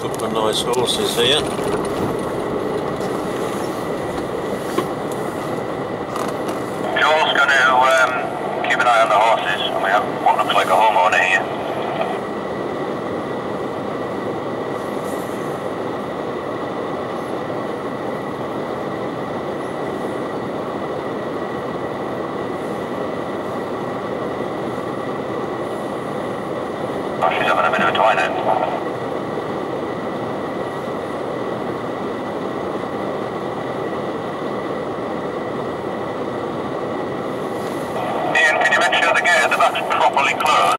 Couple of nice horses here. Joel's going to keep an eye on the horses, and we have what looks like a homeowner here. Oh, she's having a bit of a twine out. Make sure the gate at the back's properly closed.